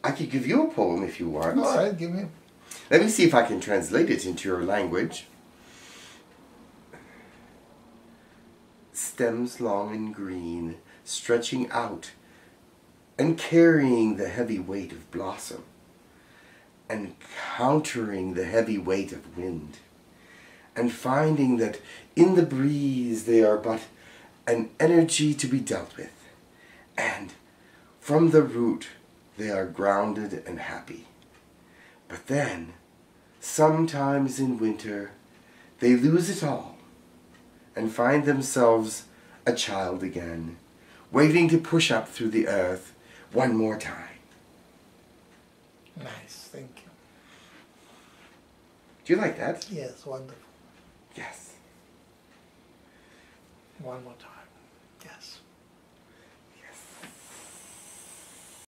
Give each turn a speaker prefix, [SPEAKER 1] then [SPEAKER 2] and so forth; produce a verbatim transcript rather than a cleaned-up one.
[SPEAKER 1] I could give you a poem if you want.
[SPEAKER 2] All right, give me.
[SPEAKER 1] Let me see if I can translate it into your language. Stems long and green, stretching out and carrying the heavy weight of blossom and countering the heavy weight of wind, and finding that in the breeze they are but an energy to be dealt with, and from the root they are grounded and happy. But then, sometimes in winter, they lose it all and find themselves a child again, waiting to push up through the earth one more time.
[SPEAKER 2] Nice, thank you.
[SPEAKER 1] Do you like that?
[SPEAKER 2] Yes, wonderful.
[SPEAKER 1] Yes.
[SPEAKER 2] One more time. Yes.